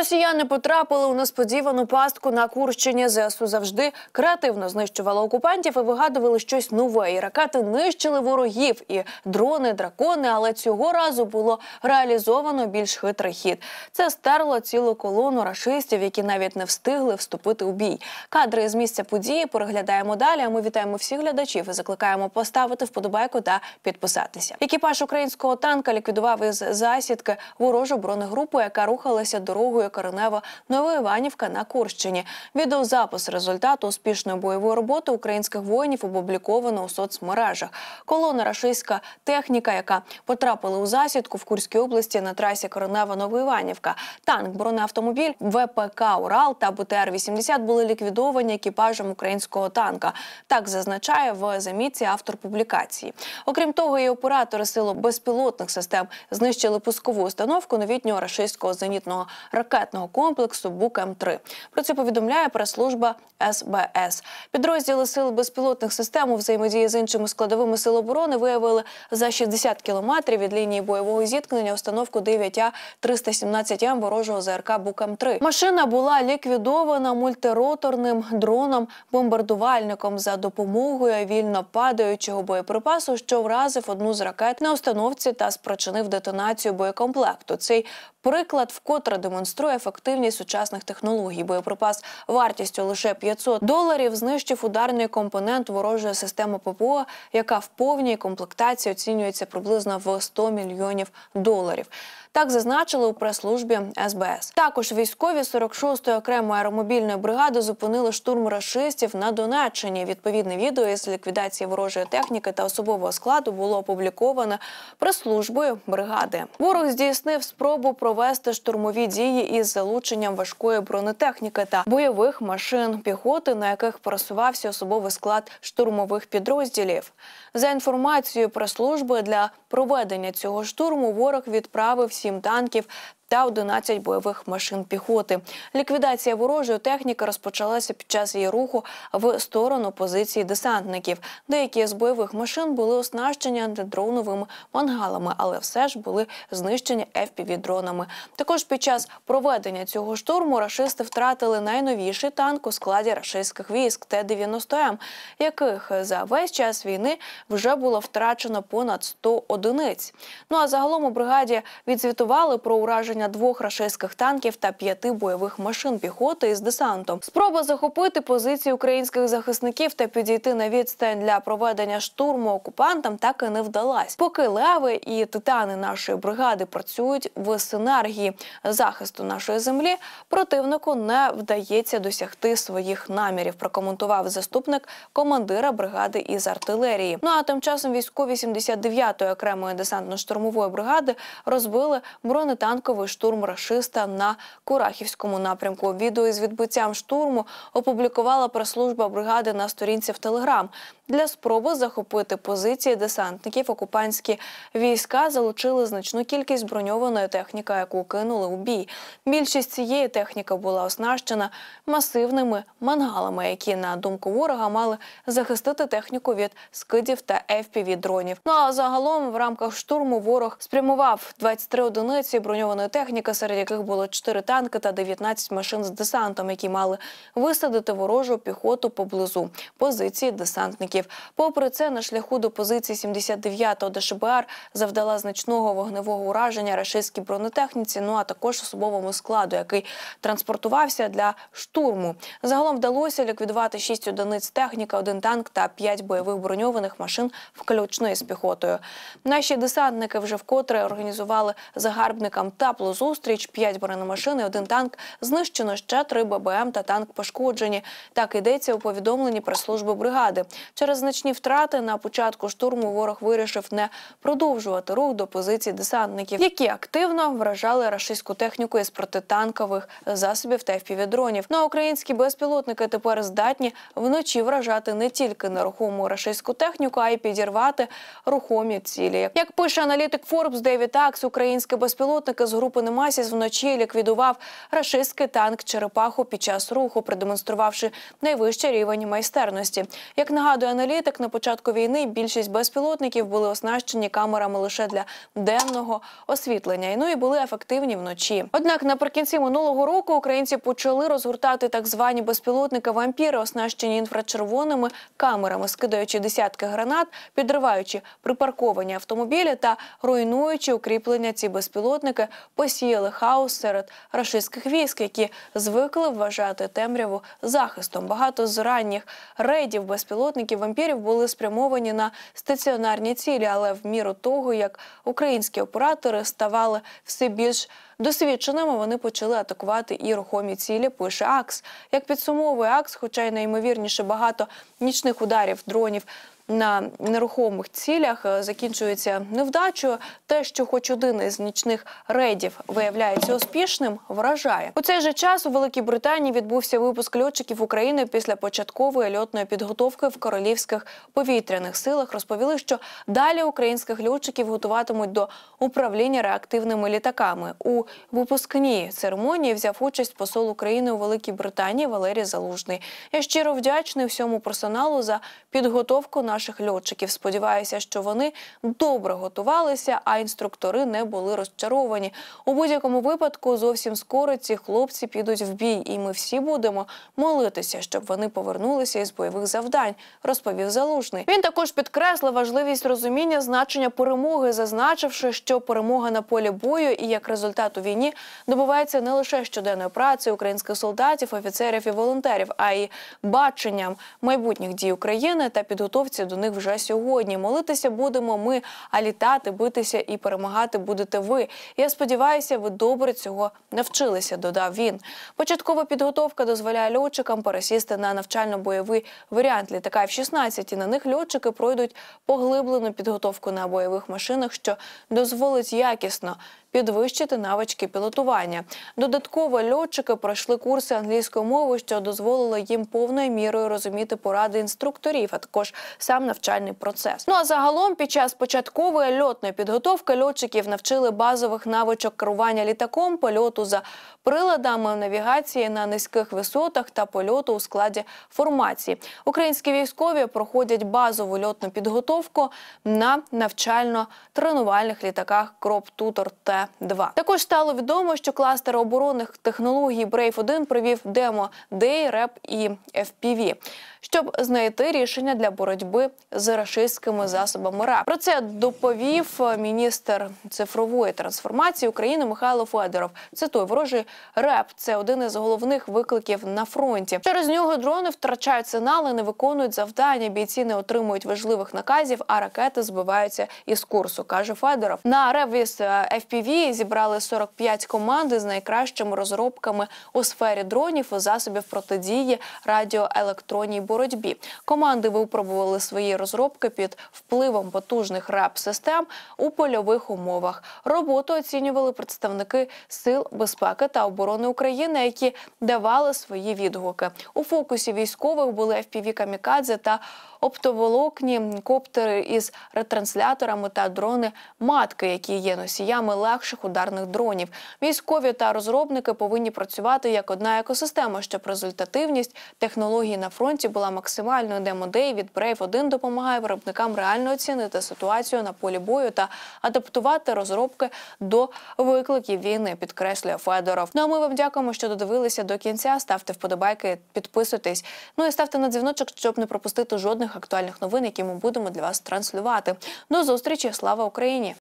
Росіяни потрапили у несподівану пастку на Курщині. ЗСУ завжди креативно знищували окупантів і вигадували щось нове. І ракети нищили ворогів, і дрони, дракони, але цього разу було реалізовано більш хитрий хід. Це стерло цілу колону рашистів, які навіть не встигли вступити у бій. Кадри з місця події переглядаємо далі, а ми вітаємо всіх глядачів і закликаємо поставити вподобайку та підписатися. Екіпаж українського танка ліквідував із засідки ворожу бронегрупу, яка рухалася дорогою Коренево-Новоіванівка на Курщині. Відеозапис результату успішної бойової роботи українських воїнів опубліковано у соцмережах. Колона рашистська техніка, яка потрапила у засідку в Курській області на трасі Коренево-Новоіванівка. Танк, бронеавтомобіль, ВПК «Урал» та БТР-80 були ліквідовані екіпажем українського танка. Так зазначає в замітці автор публікації. Окрім того, і оператори сил безпілотних систем знищили пускову установку новітнього рашистського зенітного ракетного комплексу БУК-М3. Про це повідомляє прес-служба СБС. Підрозділи сил безпілотних систем у взаємодії з іншими складовими сил оборони виявили за 60 кілометрів від лінії бойового зіткнення установку 9А-317М ворожого ЗРК БУК-М3. Машина була ліквідована мультироторним дроном-бомбардувальником за допомогою вільно падаючого боєприпасу, що вразив одну з ракет на установці та спричинив детонацію боєкомплекту. Цей приклад вкотре демонструє ефективність сучасних технологій. Боєприпас вартістю лише $500 знищив ударний компонент ворожої системи ППО, яка в повній комплектації оцінюється приблизно в $100 мільйонів. Так зазначили у прес-службі СБС. Також військові 46-ї окремої аеромобільної бригади зупинили штурм рашистів на Донеччині. Відповідне відео із ліквідації ворожої техніки та особового складу було опубліковане прес-службою бригади. Ворог здійснив спробу провести штурмові дії із залученням важкої бронетехніки та бойових машин піхоти, на яких пересувався особовий склад штурмових підрозділів. За інформацією прес-служби, для проведення цього штурму ворог відправив 7 танків та 11 бойових машин піхоти. Ліквідація ворожої техніки розпочалася під час її руху в сторону позиції десантників. Деякі з бойових машин були оснащені антидроновими мангалами, але все ж були знищені FPV-дронами. Також під час проведення цього штурму рашисти втратили найновіший танк у складі рашистських військ Т-90М, яких за весь час війни вже було втрачено понад 100 одиниць. Ну а загалом у бригаді відзвітували про ураження 2 рашистських танків та 5 бойових машин піхоти із десантом. Спроба захопити позиції українських захисників та підійти на відстань для проведення штурму окупантам так і не вдалась. Поки леви і титани нашої бригади працюють в синергії захисту нашої землі, противнику не вдається досягти своїх намірів, прокоментував заступник командира бригади із артилерії. Ну а тим часом військові 79-ї окремої десантно-штурмової бригади розбили бронетанковий штурм рашиста на Курахівському напрямку. Відео із відбиттям штурму опублікувала прес-служба бригади на сторінці в Телеграм. Для спроби захопити позиції десантників окупантські війська залучили значну кількість броньованої техніки, яку кинули у бій. Більшість цієї техніки була оснащена масивними мангалами, які, на думку ворога, мали захистити техніку від скидів та FPV-дронів. Ну а загалом в рамках штурму ворог спрямував 23 одиниці броньованої техніки, серед яких було 4 танки та 19 машин з десантом, які мали висадити ворожу піхоту поблизу позиції десантників. Попри це, на шляху до позиції 79-го ДШБР завдала значного вогневого ураження рашистській бронетехніці, ну а також особовому складу, який транспортувався для штурму. Загалом вдалося ліквідувати 6 одиниць техніки, 1 танк та 5 бойових броньованих машин, включно із піхотою. Наші десантники вже вкотре організували загарбникам теплу зустріч, 5 бронемашин і 1 танк знищено, ще 3 ББМ та танк пошкоджені. Так йдеться у повідомленні прес-служби бригади. Через значні втрати на початку штурму ворог вирішив не продовжувати рух до позицій десантників, які активно вражали рашистську техніку із протитанкових засобів та FPV-дронів. Ну, українські безпілотники тепер здатні вночі вражати не тільки нерухому рашистську техніку, а й підірвати рухомі цілі. Як пише аналітик Forbes Девід Акс, українські безпілотники з групи групи «Немасіс» вночі ліквідував рашистський танк «Черепаху» під час руху, продемонструвавши найвищий рівень майстерності. Як нагадує аналітик, на початку війни більшість безпілотників були оснащені камерами лише для денного освітлення, і були ефективні вночі. Однак наприкінці минулого року українці почали розгортати так звані безпілотники «Вампіри», оснащені інфрачервоними камерами, скидаючи десятки гранат, підриваючи припарковані автомобілі та руйнуючи укріплення. Ці безпілотники посіяли хаос серед рашистських військ, які звикли вважати темряву захистом. Багато з ранніх рейдів безпілотників «Вампірів» були спрямовані на стаціонарні цілі, але в міру того, як українські оператори ставали все більш досвідченими, вони почали атакувати і рухомі цілі, пише АКС. Як підсумовує АКС, хоча й неймовірніше багато нічних ударів дронів на нерухомих цілях закінчується невдачею, те, що хоч один із нічних рейдів виявляється успішним, вражає. У цей же час у Великій Британії відбувся випуск льотчиків України після початкової льотної підготовки в Королівських повітряних силах. Розповіли, що далі українських льотчиків готуватимуть до управління реактивними літаками. У випускній церемонії взяв участь посол України у Великій Британії Валерій Залужний. Я щиро вдячний всьому персоналу за підготовку наших льотчиків. Сподіваюся, що вони добре готувалися, а інструктори не були розчаровані. У будь-якому випадку зовсім скоро ці хлопці підуть в бій, і ми всі будемо молитися, щоб вони повернулися із бойових завдань, розповів Залужний. Він також підкреслив важливість розуміння значення перемоги, зазначивши, що перемога на полі бою і як результат у війні добувається не лише щоденною працею українських солдатів, офіцерів і волонтерів, а й баченням майбутніх дій України та підготовці до них вже сьогодні. Молитися будемо ми, а літати, битися і перемагати будете ви. Я сподіваюся, ви добре цього навчилися, додав він. Початкова підготовка дозволяє льотчикам пересісти на навчально-бойовий варіант літака F-16, і на них льотчики пройдуть поглиблену підготовку на бойових машинах, що дозволить якісно підвищити навички пілотування. Додатково льотчики пройшли курси англійської мови, що дозволило їм повною мірою розуміти поради інструкторів, а також сам навчальний процес. А загалом під час початкової льотної підготовки льотчиків навчили базових навичок керування літаком, польоту за приладами, навігації на низьких висотах та польоту у складі формації. Українські військові проходять базову льотну підготовку на навчально-тренувальних літаках Кроп Тутор Т-2. Також стало відомо, що кластер оборонних технологій Brave-1 провів демо-дей, РЕП і FPV, щоб знайти рішення для боротьби з рашистськими засобами РЕП. Про це доповів міністр цифрової трансформації України Михайло Федоров. Цитую, ворожий РЕП – це один із головних викликів на фронті. Через нього дрони втрачають сигнали, не виконують завдання, бійці не отримують важливих наказів, а ракети збиваються із курсу, каже Федоров. На РЕП із FPV зібрали 45 команд з найкращими розробками у сфері дронів і засобів протидії радіоелектронній боротьбі. Команди випробували свої розробки під впливом потужних РЕП-систем у польових умовах. Роботу оцінювали представники Сил безпеки та оборони України, які давали свої відгуки. У фокусі військових були FPV-камікадзе та оптоволокні коптери із ретрансляторами та дрони-матки, які є носіями легших ударних дронів. Військові та розробники повинні працювати як одна екосистема, щоб результативність технологій на фронті була максимальною. Демо-дей від Brave-1 допомагає виробникам реально оцінити ситуацію на полі бою та адаптувати розробки до викликів війни, підкреслює Федоров. А ми вам дякуємо, що додивилися до кінця. Ставте вподобайки, підписуйтесь. І ставте на дзвіночок, щоб не пропустити жодних актуальних новин, які ми будемо для вас транслювати. До зустрічі! Слава Україні!